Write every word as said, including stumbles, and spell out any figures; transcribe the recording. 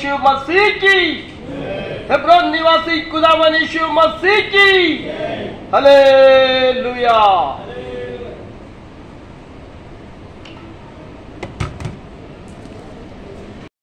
यीशु मसीह की, हेब्रोन निवासी खुदावन यीशु मसीह की। हालेलुया।